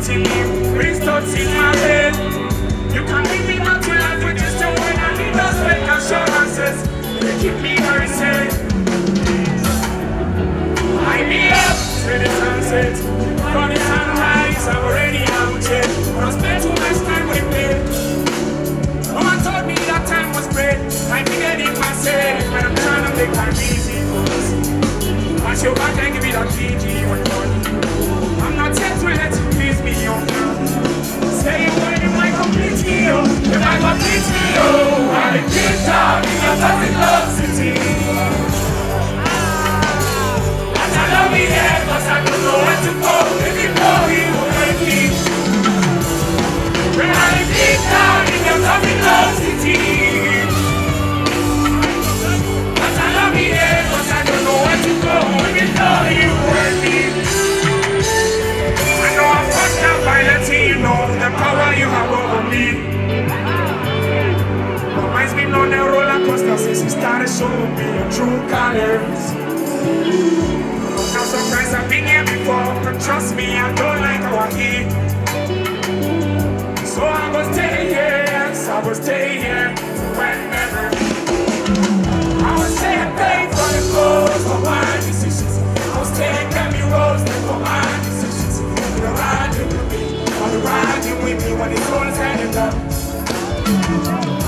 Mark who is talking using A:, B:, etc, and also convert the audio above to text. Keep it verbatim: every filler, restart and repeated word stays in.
A: in me, brings thoughts in my head. You can leave me out to life with just a word. I need those fake assurances. They keep me very safe. I be up to the sunset. From the sunrise, I'm already out here. But I spent too much time with me. No one told me that time was great. I figured it myself, but I'm trying to make time easy. I show back and give it a G G when I'm not yet to let you please me, yo. Say it when you might complete me, yo. You might complete me, yo. I get down in your fucking love city. And I love me here, cause I don't know where to go. If you know you will make me. When I get down in your fucking love city. Cause I love me here, cause I don't know where to go. If you know you will make me. I know I'm fucked up by letting you know the power you have over me. My mind's been on a roller coaster since you started showing me your true colors. I'm surprised I've been here before, but trust me, I don't like how I hear. So I will stay here, yes, I will stay here whenever. I will stay and pay for the cause for my decisions. I will stay and get me roasted for my decisions. You're riding with me, or you're riding with me when it's all said and done.